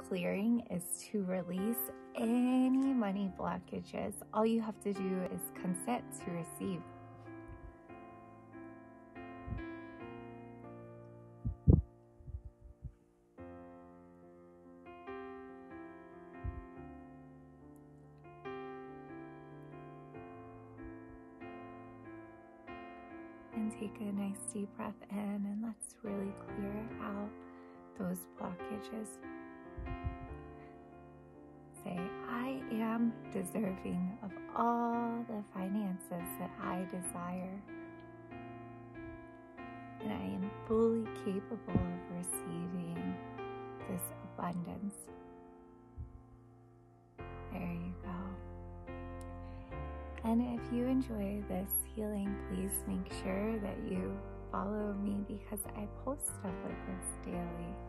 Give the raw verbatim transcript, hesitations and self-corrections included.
clearing is to release any money blockages. All you have to do is consent to receive. And take a nice deep breath in, and let's really clear out those blockages. Say, I am deserving of all the finances that I desire, and I am fully capable of receiving this abundance. There you go. And if you enjoy this healing, please make sure that you follow me because I post stuff like this daily.